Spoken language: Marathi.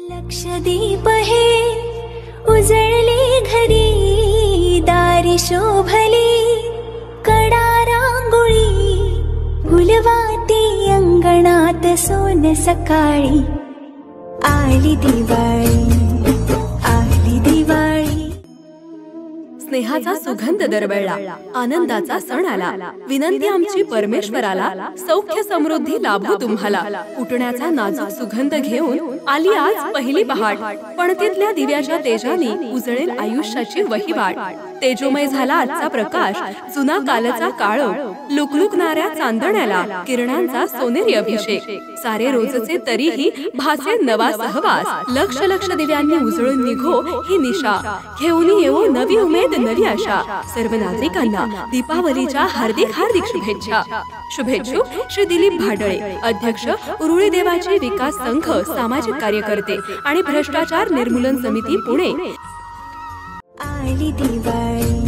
लक्षदीप हे उजळले घरी, दारी शोभली कडा रांगोळी, फुलवाती अंगणात सोन सकाळी, आली दिवाळी, आली दिवाळी। स्नेहाचा सुगंध दरवळला, आनंदाचा सण आला। विनंती आमची परमेश्वराला, सौख्य समृद्धी लाभो तुम्हाला। उठण्याचा नाजूक सुगंध घेऊन आली आज पहिली पहाट, पणतीतल्या दिव्याच्या तेजाने उजळेल आयुष्याची वहिवाट। तेजोमय झाला आजचा प्रकाश, जुना कालचा काळो, लुकलुकणाऱ्या चांदण्याला किरणांचा सोनेरी अभिषेक। सारे रोजचे तरीही भासे नवा सहवास, लक्ष लक्ष दिव्यांनी उजळून निघो ही निशा, घेऊन येऊ नवी उमेद नवी आशा। सर्व नागरिकांना दीपावलीच्या हार्दिक हार्दिक शुभेच्छा। शुभेच्छुक श्री दिलीप भाडळे, अध्यक्ष उरुळी देवाची विकास संघ, सामाजिक कार्यकर्ते आणि भ्रष्टाचार निर्मूलन समिती पुणे। आली दिवाळी।